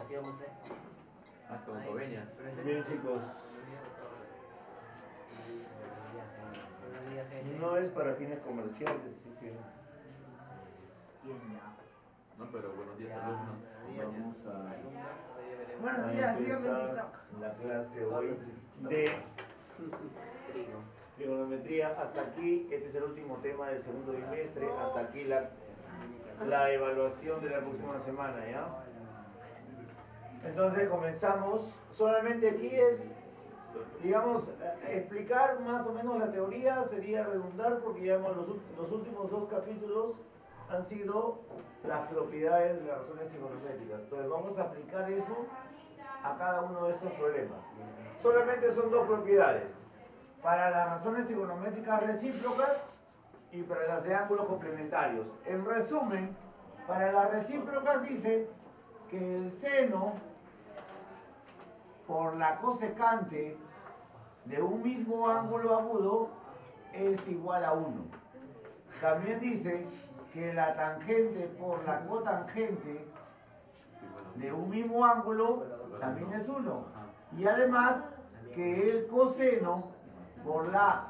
presentación usted. Como Coveñas. Bien, chicos. No es para fines comerciales, así que No, pero buenos días, alumnos. vamos a empezar la clase hoy de trigonometría. Hasta aquí, este es el último tema del segundo bimestre. Hasta aquí la evaluación de la próxima semana, ¿ya? Entonces comenzamos. Solamente aquí es, digamos, explicar más o menos la teoría sería redundar porque ya los últimos dos capítulos han sido las propiedades de las razones trigonométricas. Entonces vamos a aplicar eso a cada uno de estos problemas. Solamente son dos propiedades. Para las razones trigonométricas recíprocas y para las de ángulos complementarios. En resumen, para las recíprocas dice que el seno por la cosecante de un mismo ángulo agudo es igual a 1. También dice que la tangente por la cotangente de un mismo ángulo también es 1. Y además que el coseno por la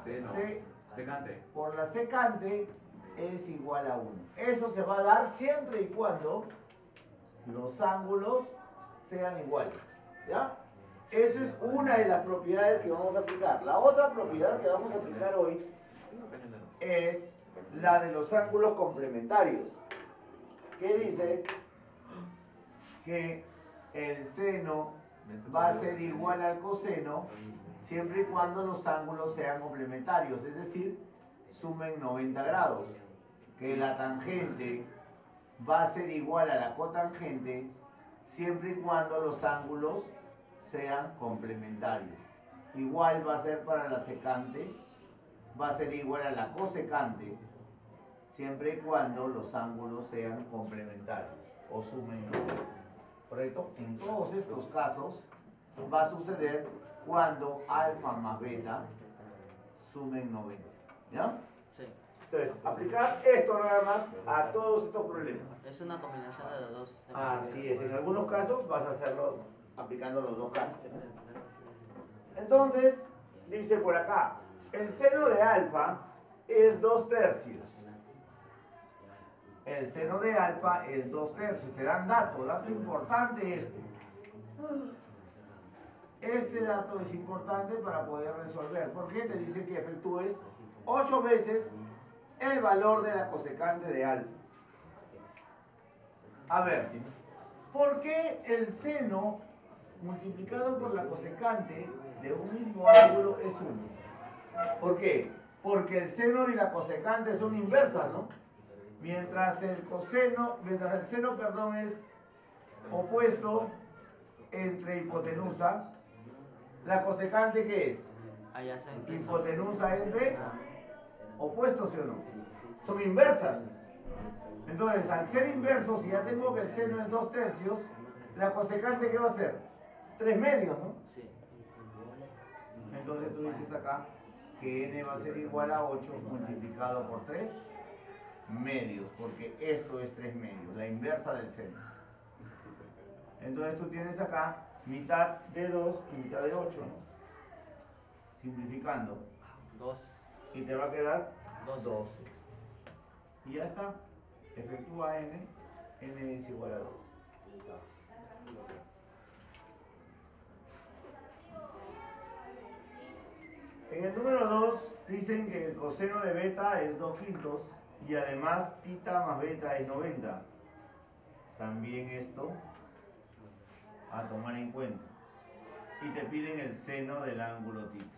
secante es igual a 1. Eso se va a dar siempre y cuando los ángulos sean iguales. ¿Ya? Eso es una de las propiedades que vamos a aplicar. La otra propiedad que vamos a aplicar hoy es la de los ángulos complementarios, que dice que el seno va a ser igual al coseno siempre y cuando los ángulos sean complementarios, es decir, sumen 90 grados. Que la tangente va a ser igual a la cotangente siempre y cuando los ángulos sean complementarios. Igual va a ser para la secante, va a ser igual a la cosecante siempre y cuando los ángulos sean complementarios o sumen 90. ¿Correcto? En todos estos casos va a suceder cuando alfa más beta sumen 90. ¿Ya? Sí. Entonces, aplicar esto nada más a todos estos problemas. Es una combinación de los dos. Así es, en algunos casos vas a hacerlo aplicando los dos casos. Entonces, dice por acá, el seno de alfa es 2/3. El seno de alfa es 2/3. Te dan dato importante este. Este dato es importante para poder resolver. ¿Por qué? Te dice que efectúes 8 veces el valor de la cosecante de alfa. A ver, ¿por qué el seno multiplicado por la cosecante de un mismo ángulo es 1? ¿Por qué? Porque el seno y la cosecante son inversas, ¿no? Mientras el seno, perdón, es opuesto entre hipotenusa, ¿la cosecante qué es? Hipotenusa entre opuestos, ¿sí o no? Son inversas. Entonces, al ser inversos, si ya tengo que el seno es 2/3, la cosecante ¿qué va a ser? 3/2, ¿no? Sí. Entonces tú dices acá que n va a ser igual a 8 multiplicado por 3/2, porque esto es 3/2, la inversa del seno. Entonces tú tienes acá mitad de 2 y mitad de 8, ¿no? Simplificando. 2. Y te va a quedar 12. 12. Y ya está. Efectúa n es igual a 2. En el número 2 dicen que el coseno de beta es 2/5 y además tita más beta es 90. También esto a tomar en cuenta. Y te piden el seno del ángulo tita.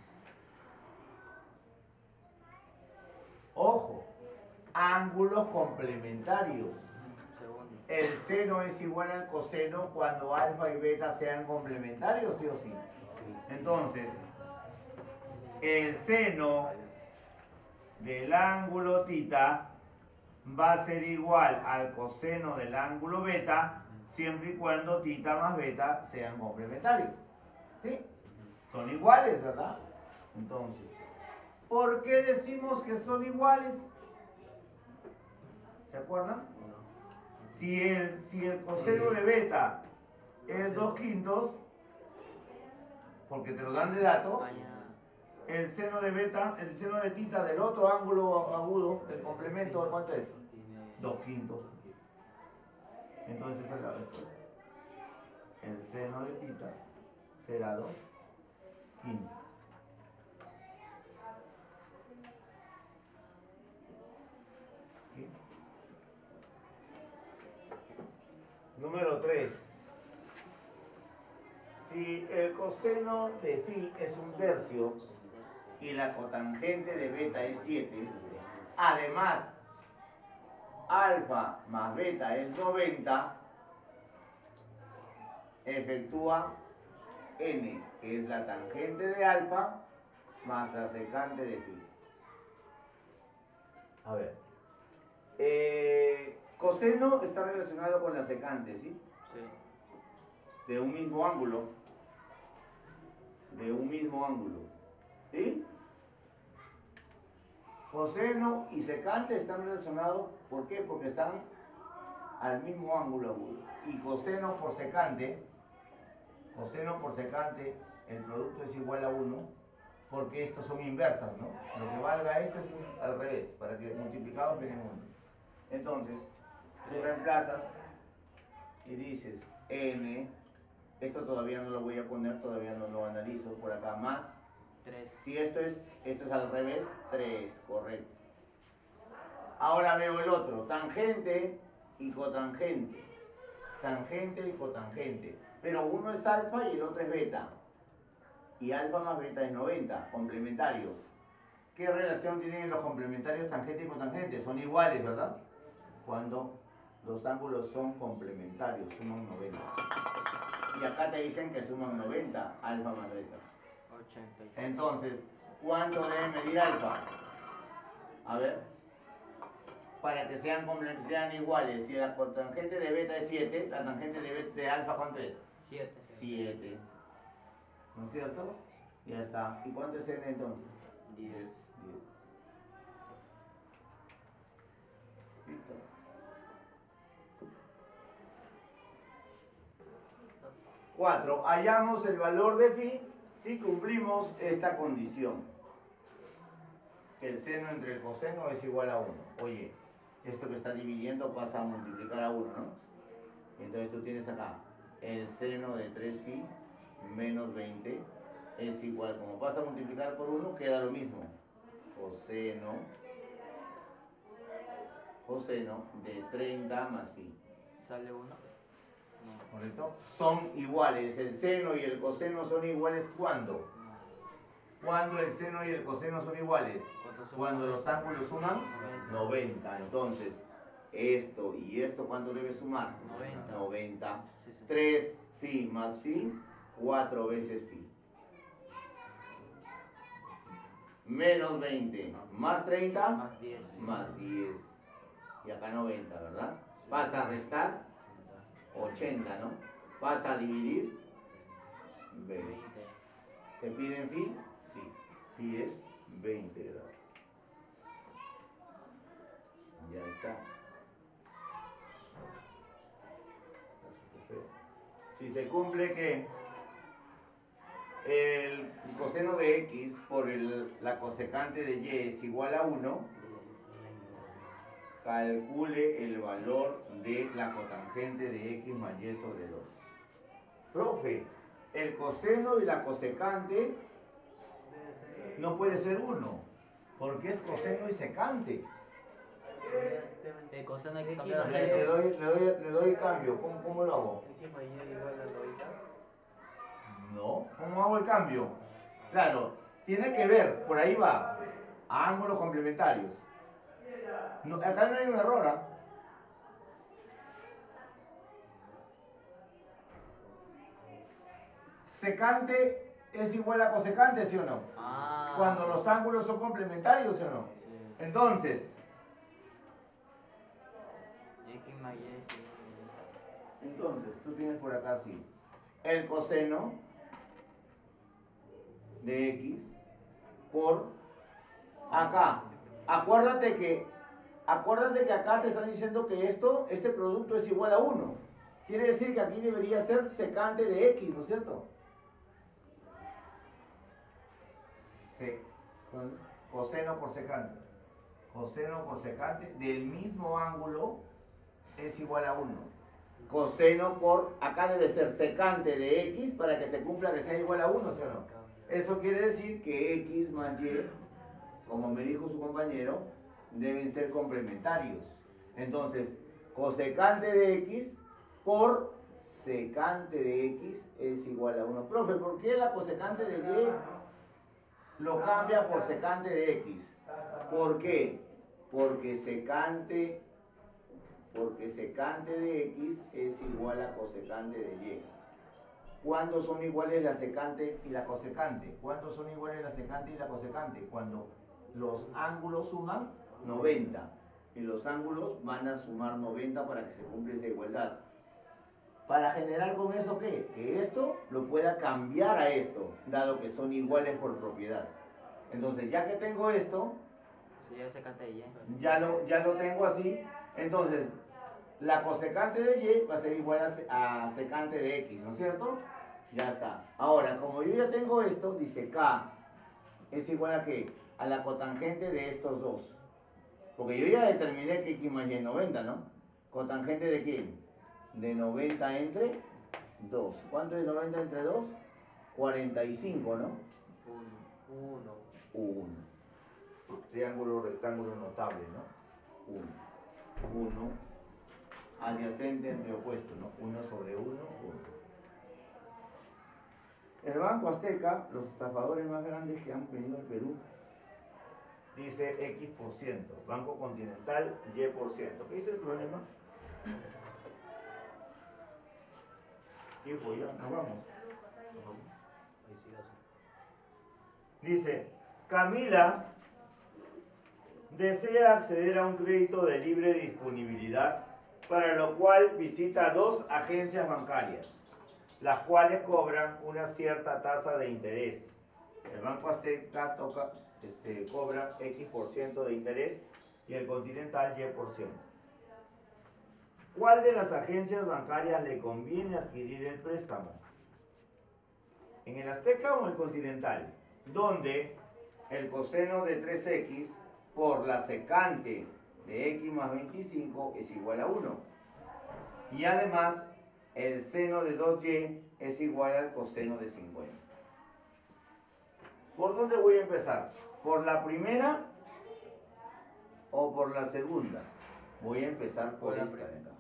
Ojo, ángulos complementarios. El seno es igual al coseno cuando alfa y beta sean complementarios, ¿sí o sí? Entonces, el seno del ángulo tita va a ser igual al coseno del ángulo beta siempre y cuando tita más beta sean complementarios. ¿Sí? Son iguales, ¿verdad? Entonces, ¿por qué decimos que son iguales? ¿Se acuerdan? Si el coseno de beta es 2/5, porque te lo dan de dato. El seno de beta, el seno de tita del otro ángulo agudo, del complemento, ¿cuánto es? 2/5. Entonces esa es la respuesta. El seno de tita será 2/5. ¿Sí? Número 3. Si el coseno de phi es 1/3 y la cotangente de beta es 7, además alfa más beta es 90, efectúa n, que es la tangente de alfa más la secante de phi. A ver, coseno está relacionado con la secante, ¿sí? Sí. De un mismo ángulo. ¿Sí? Coseno y secante están relacionados, ¿por qué? Porque están al mismo ángulo agudo. Y coseno por secante, el producto es igual a 1, porque estos son inversas, ¿no? Lo que valga esto es al revés, para que multiplicados den 1. Entonces, tú reemplazas y dices n, esto todavía no lo voy a poner, todavía no lo analizo, por acá más 3. Si esto es al revés, 3, correcto. Ahora veo el otro, tangente y cotangente. Tangente y cotangente. Pero uno es alfa y el otro es beta. Y alfa más beta es 90, complementarios. ¿Qué relación tienen los complementarios tangente y cotangente? Son iguales, ¿verdad? Cuando los ángulos son complementarios, suman 90. Y acá te dicen que suman 90, alfa más beta. 80. Entonces, ¿cuánto debe medir alfa? A ver, para que sean iguales. Si la cotangente de beta es 7, la tangente de alfa, ¿cuánto es? 7. 7. ¿No es cierto? Ya está. ¿Y cuánto es n entonces? 10. 10. Listo. 4. Hallamos el valor de phi si cumplimos esta condición. Que el seno entre el coseno es igual a 1. Oye, esto que está dividiendo pasa a multiplicar a 1, ¿no? Entonces tú tienes acá el seno de 3π menos 20 es igual, como pasa a multiplicar por 1, queda lo mismo. Coseno de 30 más π. ¿Sale 1? No. ¿Correcto? Son iguales. El seno y el coseno son iguales ¿cuándo? ¿Cuándo el seno y el coseno son iguales? Cuando los ángulos suman 90. Entonces, esto y esto, ¿cuánto debe sumar? 90. 3 phi más phi, 4 veces phi. Menos 20 más 30 Más 10. más 10. Y acá 90, ¿verdad? Vas a restar 80, ¿no? Vas a dividir 20. ¿Te piden phi? Sí. Phi es 20 grados. Ya está. Si se cumple que el coseno de x por la cosecante de y es igual a 1, calcule el valor de la cotangente de x más y sobre 2. Profe, el coseno y la cosecante no puede ser 1, porque es coseno y secante. El coseno hay que cambiar a Le 0. doy cambio. ¿Cómo lo hago? X más y igual a 90. No. ¿Cómo hago el cambio? Claro, tiene que ver, por ahí va, a ángulos complementarios. No, acá no hay un error, ¿ah? Secante es igual a cosecante, ¿sí o no? Ah. Cuando los ángulos son complementarios, ¿sí o no? Sí. Entonces, X más Y. tú tienes por acá así, el coseno de x por acá. Acuérdate que acá te están diciendo que este producto es igual a 1. Quiere decir que aquí debería ser secante de x, ¿no es cierto? Coseno por secante. Coseno por secante del mismo ángulo es igual a 1. Coseno por, acá debe ser secante de x para que se cumpla que sea igual a 1, ¿sí o no? Eso quiere decir que x más y, como me dijo su compañero, deben ser complementarios. Entonces, cosecante de x por secante de x es igual a 1. Profe, ¿por qué la cosecante de y lo cambia por secante de x? ¿Por qué? Porque secante de x es igual a cosecante de y. ¿Cuándo son iguales la secante y la cosecante? ¿Cuándo son iguales la secante y la cosecante? Cuando los ángulos suman 90. Y los ángulos van a sumar 90 para que se cumpla esa igualdad. Para generar con eso, ¿qué? Que esto lo pueda cambiar a esto, dado que son iguales por propiedad. Entonces, ya que tengo esto, Sería secante de y. ya lo tengo así. Entonces, la cosecante de y va a ser igual a secante de x, ¿no es cierto? Ya está. Ahora, como yo ya tengo esto, dice k es igual a ¿qué? A la cotangente de estos dos. Porque yo ya determiné que x más y es 90, ¿no? ¿Cotangente de quién? De 90 entre 2. ¿Cuánto es 90 entre 2? 45, ¿no? 1. Triángulo rectángulo notable, ¿no? 1. Adyacente entre opuestos, ¿no? 1 sobre 1, 1. El Banco Azteca, los estafadores más grandes que han venido al Perú, dice X%. Banco Continental, Y%. ¿Qué dice el problema? Hijo, ya, nos vamos. Dice, Camila desea acceder a un crédito de libre disponibilidad, para lo cual visita 2 agencias bancarias, las cuales cobran una cierta tasa de interés. El Banco Azteca cobra X% de interés y el Continental Y%. ¿Cuál de las agencias bancarias le conviene adquirir el préstamo? ¿En el Azteca o en el Continental? Donde el coseno de 3x por la secante de x más 25 es igual a 1. Y además, el seno de 2y es igual al coseno de 50. ¿Por dónde voy a empezar? ¿Por la primera o por la segunda? Voy a empezar por esta de acá.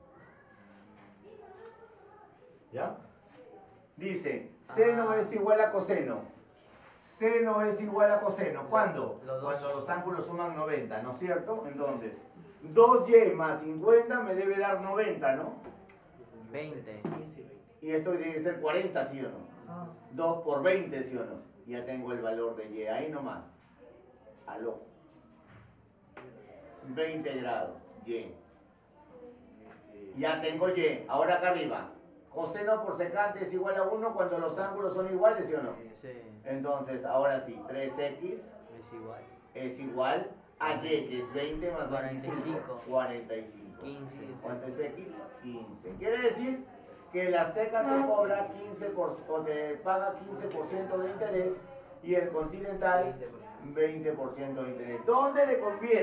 ¿Ya? Dice, seno es igual a coseno. Seno es igual a coseno. ¿Cuándo? Cuando los ángulos suman 90, ¿no es cierto? Entonces, 2y más 50 me debe dar 90, ¿no? 20. Y esto tiene que ser 40, ¿sí o no? 2 por 20, ¿sí o no? Ya tengo el valor de y, ahí nomás. Aló. 20 grados, y. Ya tengo y. Ahora acá arriba. Coseno por secante es igual a 1 cuando los ángulos son iguales, ¿sí o no? Sí. Entonces, ahora sí, 3x Es igual. a y, que es 20 más 45. 45. 15. ¿Cuánto es x? 15. Quiere decir que el Azteca te cobra 15% o te paga 15% de interés y el Continental 20% de interés. ¿Dónde le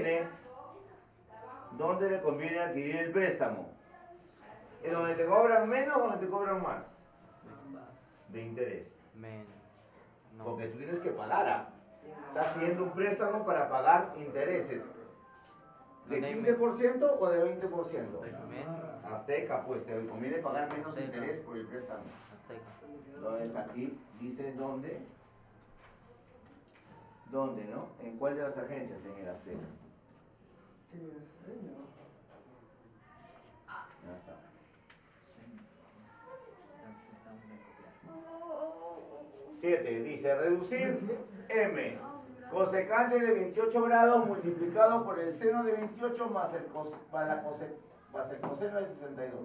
conviene adquirir el préstamo? ¿En donde te cobran menos o donde te cobran más? De interés. Menos. No. Porque tú tienes que pagar. Estás pidiendo un préstamo para pagar intereses. ¿De 15% o de 20%? Menos. Azteca, pues te conviene pagar menos Azteca. interés por el préstamo. Azteca. Entonces aquí dice dónde. ¿Dónde, no? ¿En cuál de las agencias? En el Azteca. Ya está. Siete, dice reducir m cosecante de 28 grados multiplicado por el seno de 28 más el coseno de 62.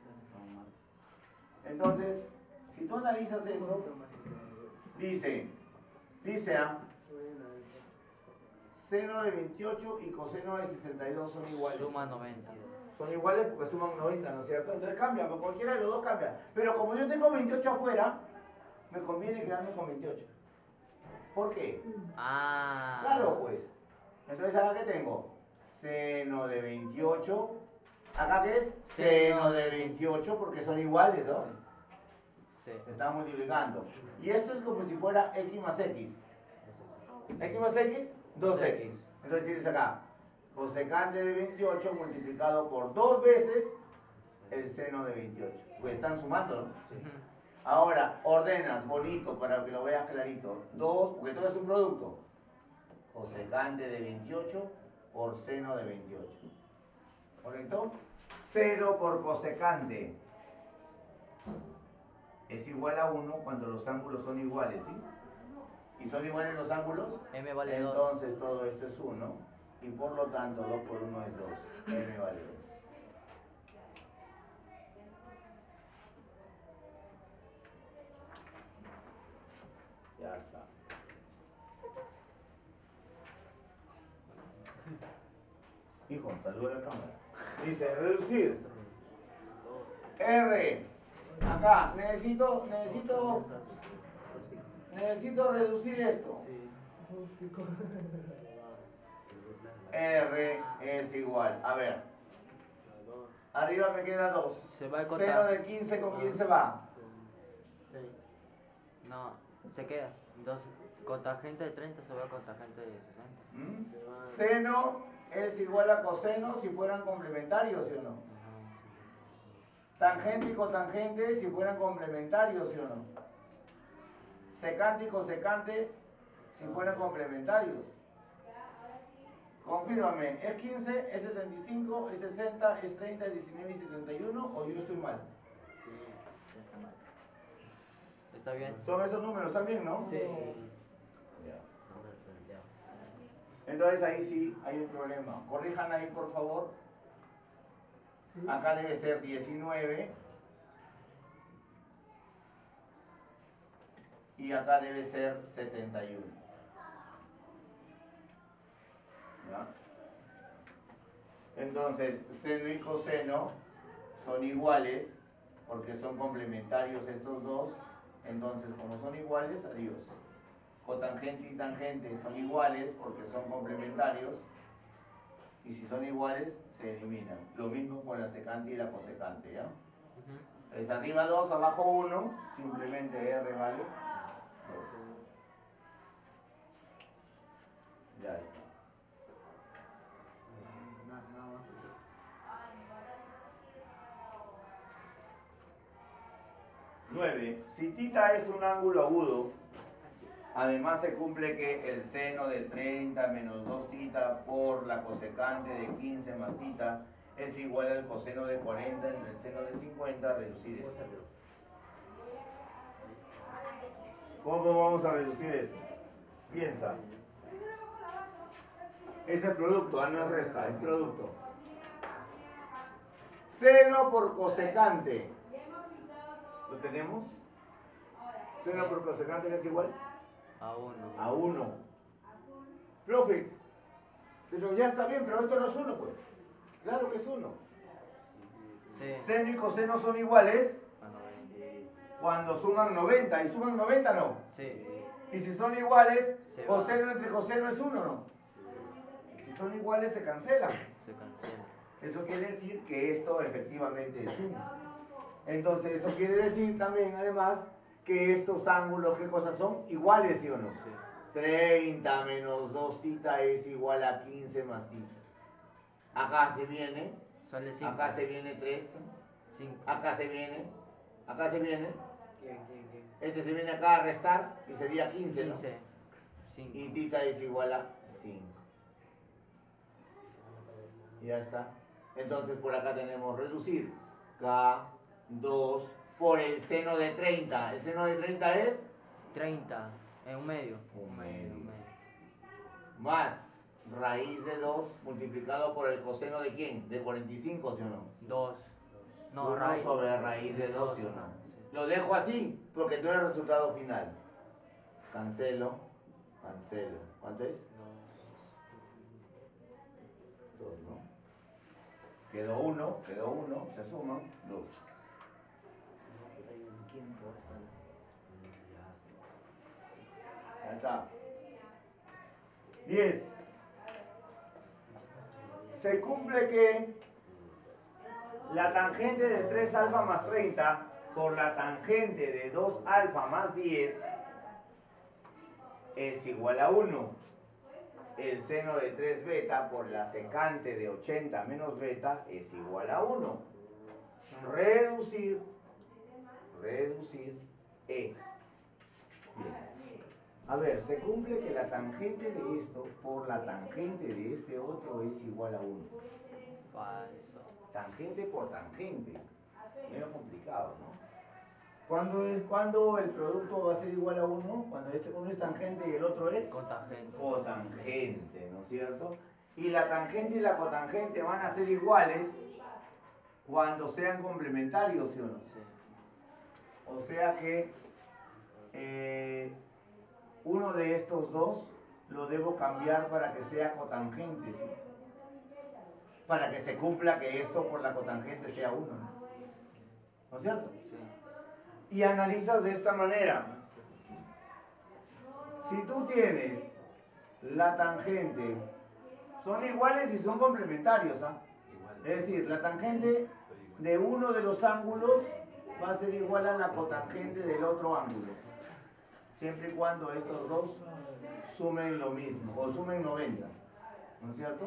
Entonces, si tú analizas eso, dice seno de 28 y coseno de 62 son iguales. Suma 90. Son iguales porque suman 90, ¿no es cierto? Entonces cambia, porque cualquiera de los dos cambia. Pero como yo tengo 28 afuera, me conviene quedarme con 28. ¿Por qué? Ah. Claro, pues. Entonces, ¿acá qué tengo? Seno de 28. ¿Acá qué es? Seno de 28, porque son iguales, ¿no? Sí. Se están multiplicando. Y esto es como si fuera x más x. X más x, 2x. Entonces tienes acá, cosecante de 28 multiplicado por 2 veces el seno de 28. Pues están sumando, ¿no? Ujú. Ahora, ordenas bonito para que lo veas clarito. 2, porque todo es un producto. Cosecante de 28 por seno de 28. ¿Correcto? 0 por cosecante es igual a 1 cuando los ángulos son iguales, ¿sí? ¿Y son iguales los ángulos? M vale 2. Entonces todo esto es 1 y por lo tanto 2 por 1 es 2. M vale 2. Ya está. Hijo, saluda a la cámara. Dice reducir. R. Acá, necesito reducir esto. R es igual. A ver. Arriba me queda 2. Se va a Seno contar. de 15 con quién se va. No, se queda. Entonces, cotangente de 30 se va a cotangente de 60. Seno es igual a coseno si fueran complementarios, ¿sí o no? Tangente y cotangente si fueran complementarios, ¿sí o no? Secante y cosecante si fueran complementarios. Confírmame, ¿es 15, es 75, es 60, es 30, es 19 y 71 o yo estoy mal? Está bien. Son esos números también, ¿no? Sí. Ya. Entonces ahí sí hay un problema. Corrijan ahí, por favor. Acá debe ser 19. Y acá debe ser 71. ¿Ya? Entonces, seno y coseno son iguales porque son complementarios estos dos. Entonces, como son iguales, adiós. Cotangente y tangente son iguales porque son complementarios. Y si son iguales, se eliminan. Lo mismo con la secante y la cosecante, ¿ya? Es arriba 2, abajo 1, simplemente R vale 2. Ya está. 9. Si tita es un ángulo agudo, además se cumple que el seno de 30 menos 2 tita por la cosecante de 15 más tita es igual al coseno de 40 entre el seno de 50, reducir esto. ¿Cómo vamos a reducir eso? Piensa. Este es producto, no es resta, es producto. Seno por cosecante. ¿Lo tenemos? Seno por cosecante es igual A 1. a 1. Profe, pero ya está bien, pero esto no es 1, pues. Claro que es 1. Sí. Seno y coseno son iguales A 90. cuando suman 90. ¿Y suman 90 no? Sí. Y si son iguales, Se va. coseno entre coseno es 1, ¿no? Si son iguales se cancelan. Se cancela. Eso quiere decir que esto efectivamente es 1. Entonces eso quiere decir también, además, que estos ángulos, ¿qué cosas son? Iguales, ¿sí o no? Sí. 30 menos 2 tita es igual a 15 más tita. Acá se viene, Sale 5. acá se viene 3, 5. acá se viene, acá se viene. ¿Quién? Este se viene acá a restar y sería 15, ¿no? 15. 5. Y tita es igual a 5. Ya está. Entonces por acá tenemos reducir K2 por el seno de 30. ¿El seno de 30 es? 30. En un medio. Un medio. Más raíz de 2 multiplicado por el coseno de quién? De 45, ¿sí o no? 2. No, 1 raíz. sobre raíz de 2, ¿sí o no? Sí. Lo dejo así porque no es el resultado final. Cancelo, cancelo. ¿Cuánto es? Quedó 1, se suman 2. Ya está. 10. Se cumple que la tangente de 3 alfa más 30 por la tangente de 2 alfa más 10 es igual a 1. El seno de 3 beta por la secante de 80 menos beta es igual a 1. Reducir E. Bien. A ver, se cumple que la tangente de esto por la tangente de este otro es igual a 1. Falso. Tangente por tangente. Medio complicado, ¿no? ¿Cuándo el producto va a ser igual a 1? Cuando uno es tangente y el otro es Cotangente. cotangente, ¿no es cierto? Y la tangente y la cotangente van a ser iguales cuando sean complementarios, ¿sí o no? Sí. O sea que uno de estos dos lo debo cambiar para que sea cotangente, ¿sí? Para que se cumpla que esto por la cotangente sea 1, ¿no es cierto? Sí. Y analizas de esta manera. Si tú tienes la tangente, son iguales y son complementarios, ¿ah? Es decir, la tangente de uno de los ángulos va a ser igual a la cotangente del otro ángulo, siempre y cuando estos dos sumen lo mismo, o sumen 90, ¿no es cierto?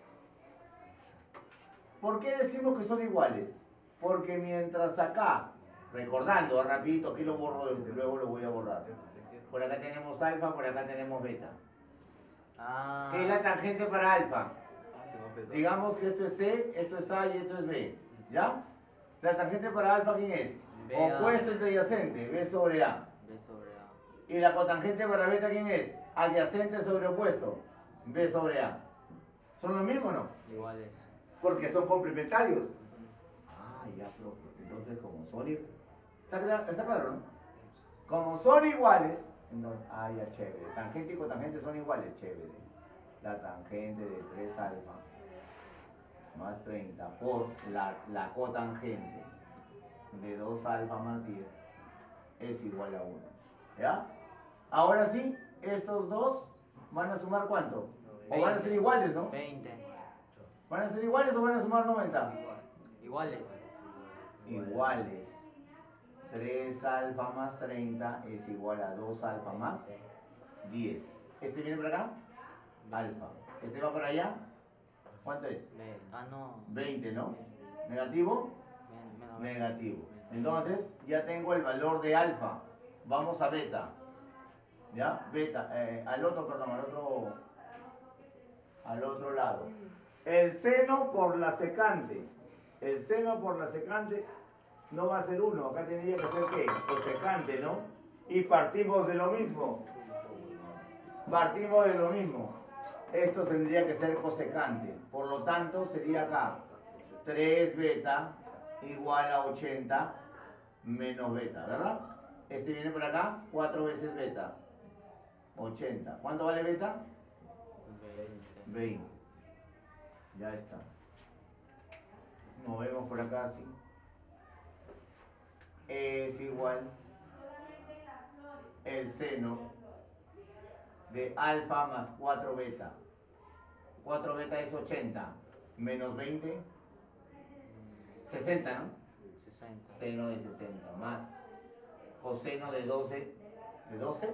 ¿Por qué decimos que son iguales? Porque mientras acá, recordando, rapidito, aquí lo borro, luego lo voy a borrar. Por acá tenemos alfa, por acá tenemos beta. Ah. ¿Qué es la tangente para alfa? Digamos que esto es C, esto es A y esto es B. ¿Ya? La tangente para alfa, ¿quién es? B, Opuesto entre adyacente, B sobre A. B sobre A. ¿Y la cotangente para beta, quién es? Adyacente sobre opuesto, B sobre A. ¿Son lo mismo o no? Iguales. Porque son complementarios. Ah, ya, profe. Entonces, como son iguales. ¿Está claro, no? Como son iguales, entonces, ya, chévere. Tangente y cotangente son iguales, chévere. La tangente de 3 alfa más 30 por la cotangente de 2 alfa más 10 es igual a 1. ¿Ya? Ahora sí, estos dos van a sumar ¿cuánto? O van a ser iguales, ¿no? 20. ¿Van a ser iguales o van a sumar 90? Iguales. Iguales. 3 alfa más 30 es igual a 2 alfa más 10. ¿Este viene para acá? Alfa. ¿Este va para allá? ¿Cuánto es? No. 20, ¿no? ¿Negativo? Menos Negativo. Entonces, ya tengo el valor de alfa. Vamos a beta. ¿Ya? Beta. Al otro lado. El seno por la secante. El seno por la secante no va a ser 1. Acá tendría que ser ¿qué? Cosecante, ¿no? Y partimos de lo mismo. Partimos de lo mismo. Esto tendría que ser cosecante. Por lo tanto, sería acá 3 beta igual a 80 menos beta, ¿verdad? Este viene por acá, 4 veces beta. 80. ¿Cuánto vale beta? 20. Ya está. Movemos por acá así. Es igual el seno de alfa más 4 beta. 4 beta es 80 menos 20, 60, ¿no? 60. Seno de 60 más coseno de 12. ¿De 12?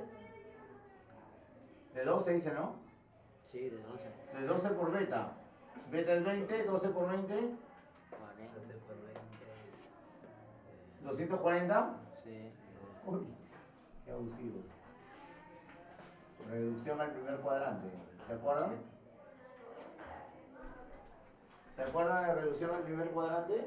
De 12 dice, ¿no? Sí, de 12. De 12 por beta. Beta es 20, 12 por 20. 40. 240. Sí. Uy, qué abusivo. Reducción al primer cuadrante. ¿Se acuerdan? ¿Se acuerdan de reducción al primer cuadrante?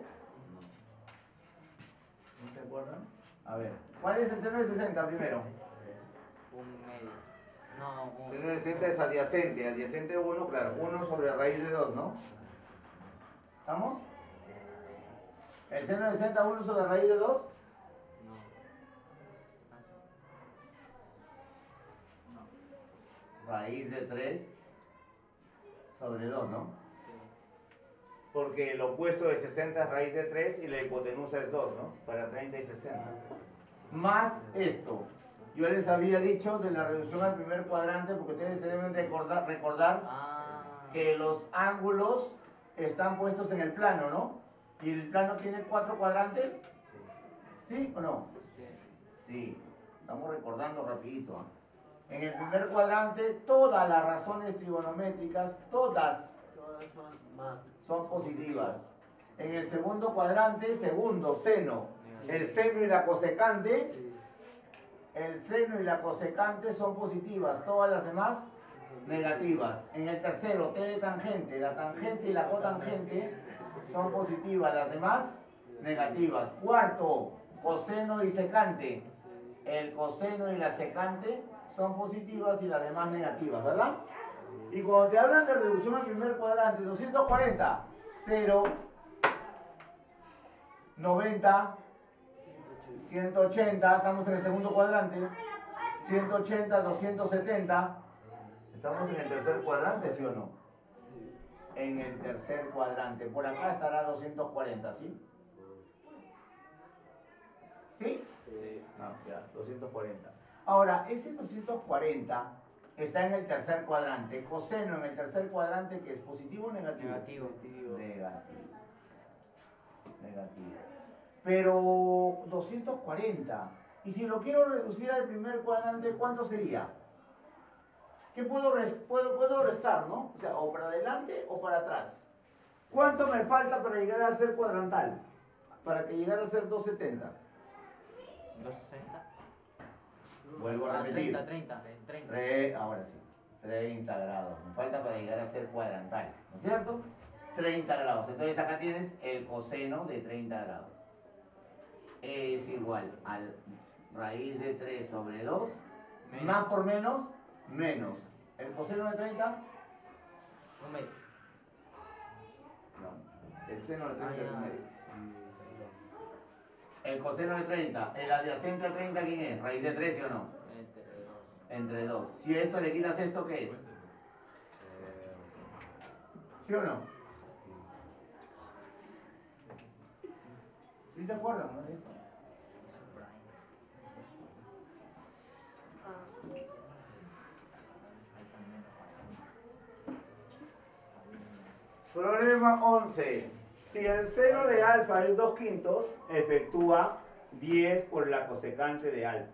¿No se acuerdan? A ver, ¿cuál es el seno de 60 primero? Un medio. No, El seno de 60 es adyacente. Adyacente 1, claro. 1 sobre raíz de 2, ¿no? ¿Estamos? ¿El seno de 60 1 sobre raíz de 2? No. Raíz de 3 sobre 2, ¿no? Sí. porque el opuesto de 60 es raíz de 3 y la hipotenusa es 2, ¿no? Para 30 y 60. Más esto. Yo les había dicho de la reducción al primer cuadrante, porque ustedes deben recordar que los ángulos están puestos en el plano, ¿no? ¿Y el plano tiene 4 cuadrantes? ¿Sí o no? Sí. Estamos recordando rapidito. En el primer cuadrante, todas las razones trigonométricas, todas son positivas. En el segundo cuadrante, segundo, seno. El seno y la cosecante, son positivas. Todas las demás, negativas. En el tercero, t de tangente. La tangente y la cotangente son positivas. Las demás, negativas. Cuarto, coseno y secante. El coseno y la secante son positivas y las demás negativas, ¿verdad? Y cuando te hablan de reducción al primer cuadrante, 240, 0, 90, 180, estamos en el segundo cuadrante, 180, 270, estamos en el tercer cuadrante, ¿sí o no? En el tercer cuadrante, por acá estará 240, ¿sí? ¿Sí? No, ya, 240. Ahora, ese 240 está en el tercer cuadrante. Coseno en el tercer cuadrante, ¿qué es? ¿Positivo o negativo? Negativo. Negativo. Pero 240. Y si lo quiero reducir al primer cuadrante, ¿cuánto sería? ¿Qué puedo restar, no? O sea, o para adelante o para atrás. ¿Cuánto me falta para llegar a ser cuadrantal? Para que llegara a ser 270. 260. Vuelvo a repetir. 30. Ahora sí, 30 grados. Me falta para llegar a ser cuadrantal, ¿no es cierto? 30 grados. Entonces acá tienes el coseno de 30 grados. Es igual a raíz de 3 sobre 2. Menos. Más por menos, menos. ¿El coseno de 30? Un medio. No, el seno de 30 es un medio. El coseno de 30, el adyacente a 30, ¿quién es? ¿Raíz de 3, sí o no? Entre 2. Si a esto le quitas esto, ¿qué es? ¿Sí o no? ¿Sí te acuerdan, no? De esto. Problema 11. Si el seno de alfa es 2/5, efectúa 10 por la cosecante de alfa.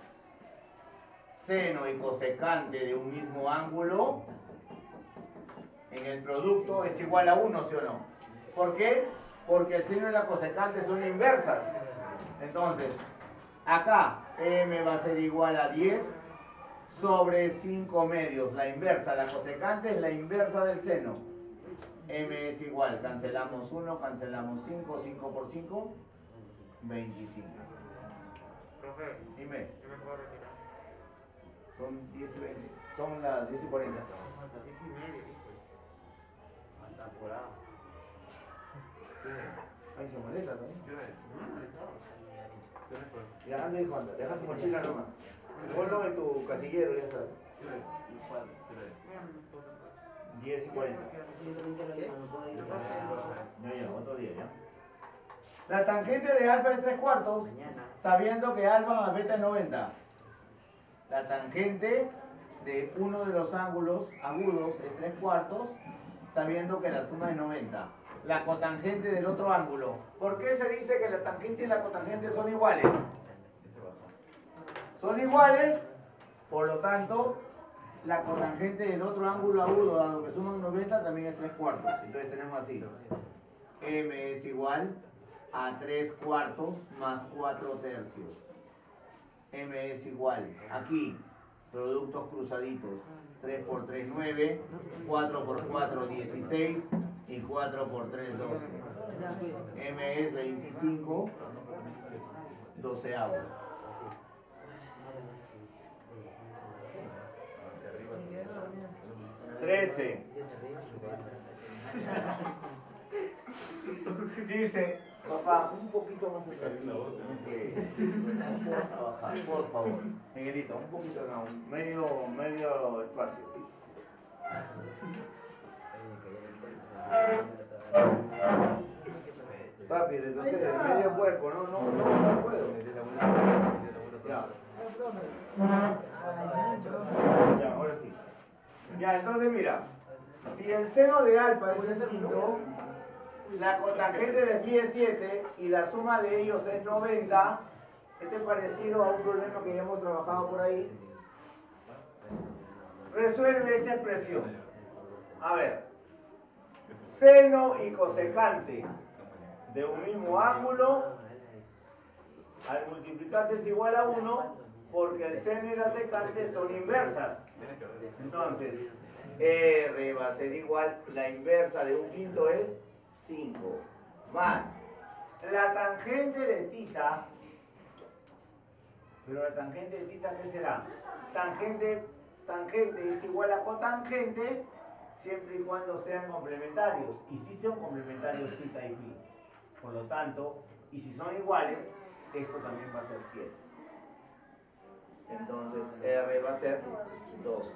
Seno y cosecante de un mismo ángulo en el producto es igual a 1, ¿sí o no? ¿Por qué? Porque el seno y la cosecante son inversas. Entonces, acá m va a ser igual a 10 sobre 5 medios. La inversa, la cosecante es la inversa del seno. M es igual, cancelamos 1, cancelamos 5, 5 por 5, 25. Profe, Dime. ¿yo me puedo retirar? Son 10 y 20. Son las 10 y 40. 10 y media, ¿viste? Falta apurado. Ahí se molesta también. ¿Qué es? Ya anda y cuenta, deja tu mochila nomás. Ponlo en tu casillero, ya sabes. 10 y 40. Ya, otro día, ya. La tangente de alfa es 3/4, sabiendo que alfa más beta es 90. La tangente de uno de los ángulos agudos es 3/4, sabiendo que la suma es 90. La cotangente del otro ángulo. ¿Por qué se dice que la tangente y la cotangente son iguales? Son iguales, por lo tanto, la cotangente del otro ángulo agudo, dado que suman 90, también es 3/4. Entonces tenemos así. M es igual a 3/4 más 4/3. M es igual, aquí, productos cruzaditos, 3 por 3, 9, 4 por 4, 16 y 4 por 3, 12. M es 25, 12avos. Trece. Dice, papá, un poquito más atrás. Vamos a bajar, por favor. Miguelito, un poquito más, medio espacio. Papi, retrocede, medio cuerpo, no puedo. Ya. Ya, ahora sí. Ya, entonces mira, si el seno de alfa es un quinto, la cotangente de phi es 7 y la suma de ellos es 90, este es parecido a un problema que ya hemos trabajado por ahí. Resuelve esta expresión. A ver, seno y cosecante de un mismo ángulo, al multiplicarse es igual a 1, porque el seno y la secante son inversas. Entonces, R va a ser igual, la inversa de un quinto es 5, más la tangente de tita, pero la tangente de tita, ¿qué será? Tangente es igual a cotangente, siempre y cuando sean complementarios, y si son complementarios tita y phi. Por lo tanto, y si son iguales, esto también va a ser 7. Entonces, R va a ser 2.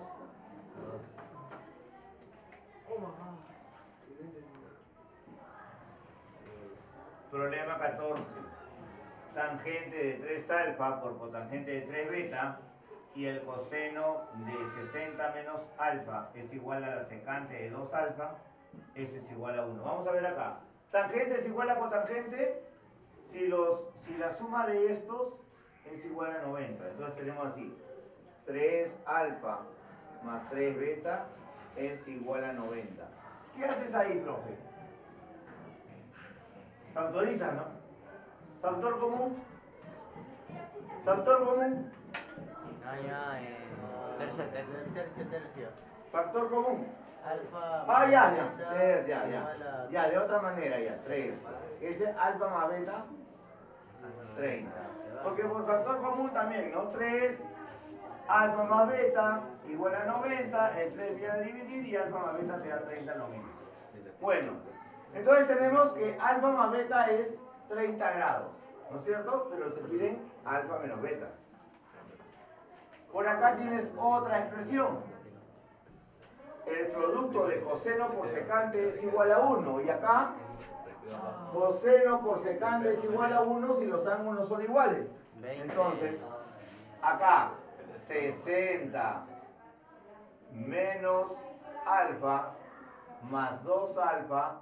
Problema 14. Tangente de 3 alfa por cotangente de 3 beta y el coseno de 60 menos alfa es igual a la secante de 2 alfa, eso es igual a 1. Vamos a ver acá. Tangente es igual a cotangente si la suma de estos es igual a 90. Entonces tenemos así. 3 alfa más 3 beta es igual a 90. ¿Qué haces ahí, profe? Factorizas, ¿no? Factor común. Factor común. Tercia. Factor común. Alfa. Ah, ya, de otra manera ya, 3. Ese alfa más beta, 30. Porque por factor común también, ¿no? 3, alfa más beta, igual a 90, el 3 viene a dividir y alfa más beta te da 30 lo mismo. Bueno, entonces tenemos que alfa más beta es 30 grados, ¿no es cierto? Pero te piden alfa menos beta. Por acá tienes otra expresión. El producto de coseno por secante es igual a 1. Y acá, coseno por secante es igual a 1 si los ángulos son iguales. Entonces, acá, 60 menos alfa más 2 alfa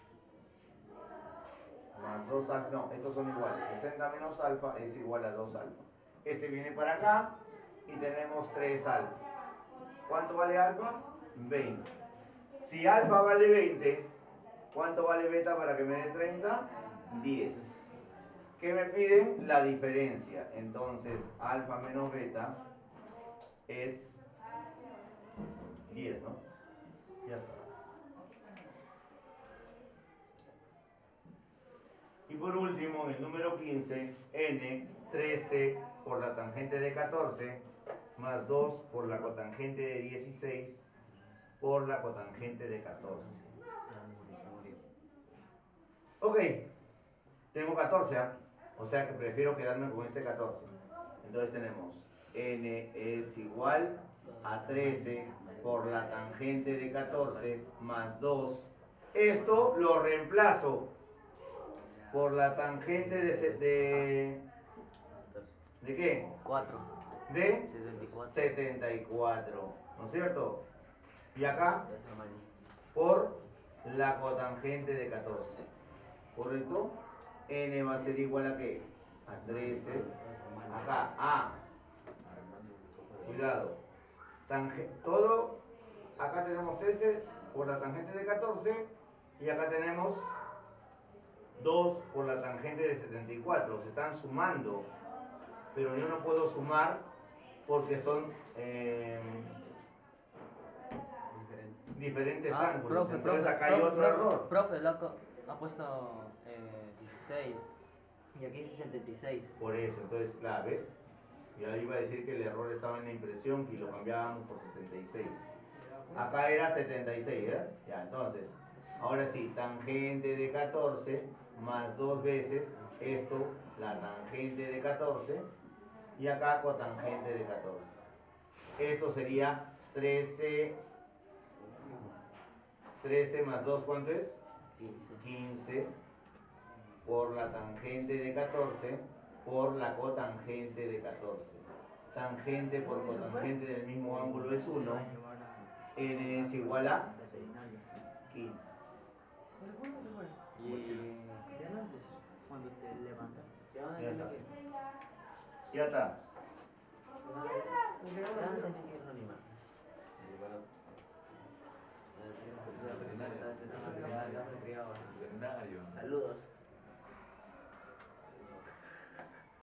más 2 alfa, no, estos son iguales. 60 menos alfa es igual a 2 alfa. Este viene para acá y tenemos 3 alfa. ¿Cuánto vale alfa? 20. Si alfa vale 20, ¿cuánto vale beta para que me dé 30? 10. ¿Qué me piden? La diferencia. Entonces, alfa menos beta es 10, ¿no? Ya está. Y por último, en el número 15, n, 13 por la tangente de 14, más 2 por la cotangente de 16, por la cotangente de 14. Ok, tengo 14, ¿eh? O sea que prefiero quedarme con este 14. Entonces tenemos n es igual a 13 por la tangente de 14 más 2. Esto lo reemplazo por la tangente ¿de qué? 4. De 74. 74, ¿no es cierto? Y acá por la cotangente de 14, ¿correcto? N va a ser igual a ¿qué? A 13. Acá, A. Cuidado. Todo, acá tenemos 13 por la tangente de 14 y acá tenemos 2 por la tangente de 74. Se están sumando, pero yo no puedo sumar porque son diferentes ángulos. Profe, Entonces acá hay otro error. Profe, ha puesto 16 y aquí 66. Por eso, entonces, claro, ¿ves? Ya iba a decir que el error estaba en la impresión y lo cambiábamos por 76. Acá era 76, ¿eh? Ya, entonces, ahora sí, tangente de 14 más 2 veces esto, la tangente de 14, y acá cotangente de 14. Esto sería 13 más 2, ¿cuánto es? 15 por la tangente de 14 por la cotangente de 14. Tangente por cotangente del mismo ángulo es 1. N es igual a 15. Y De antes, cuando te levantas. Ya está. Ya está. Veterinario. Saludos.